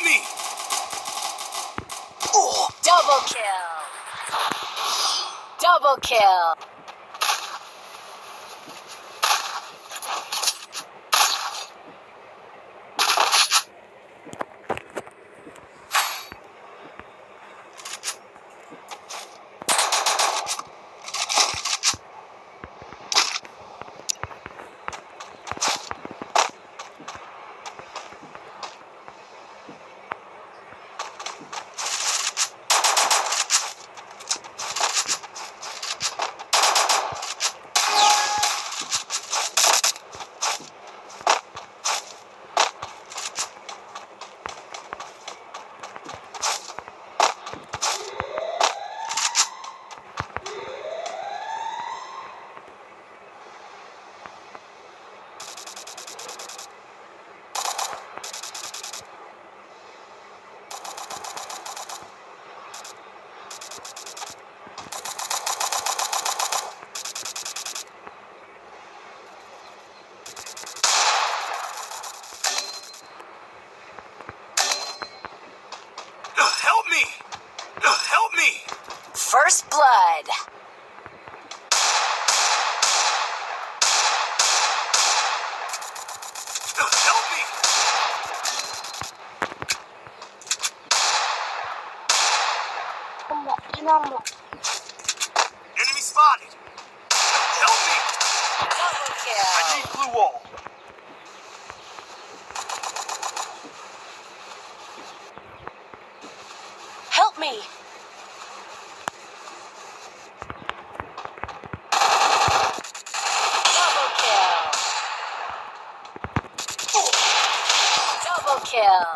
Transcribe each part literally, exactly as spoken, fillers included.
me! Ooh, double kill! Double kill! Help me! Help me! First blood. Help me! Enemy spotted! Help me! Double kill. I need blue wall. Help me. Double kill. Double kill.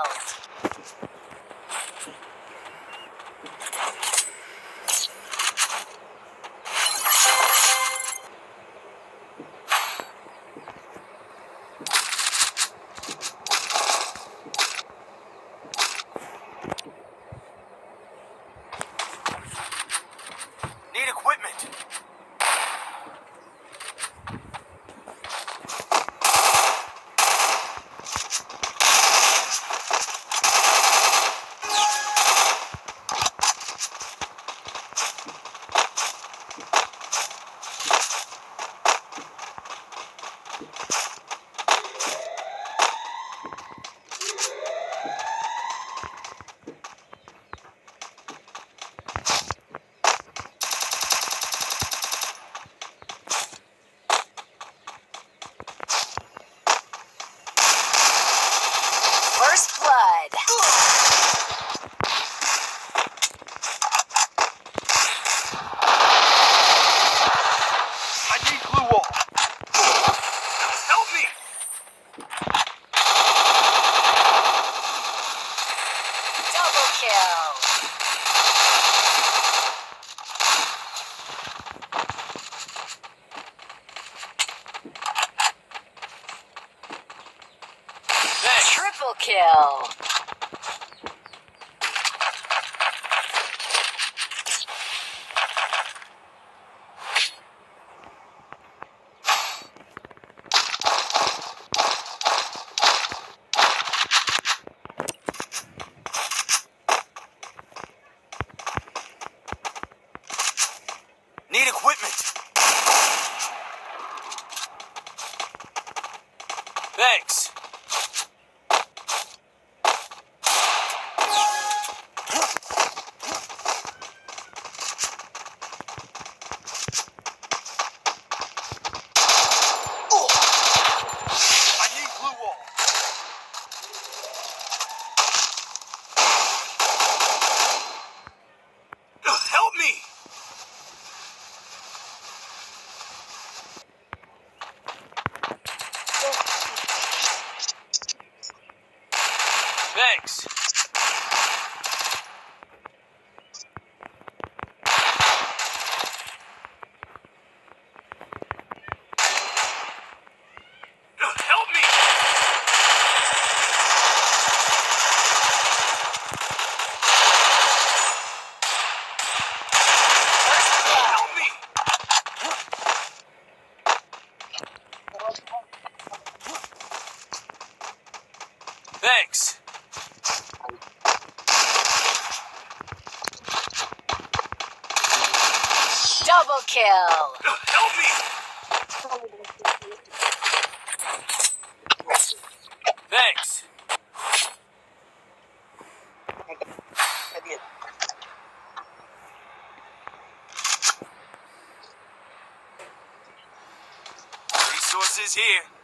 Need equipment. First blood. I need blue wall. Help me! Double kill. Triple kill. Need equipment. Thanks. I need blue wall. Help me! Thanks. Help me! Help me! Thanks. Double kill. Help me! Thanks. Resources here.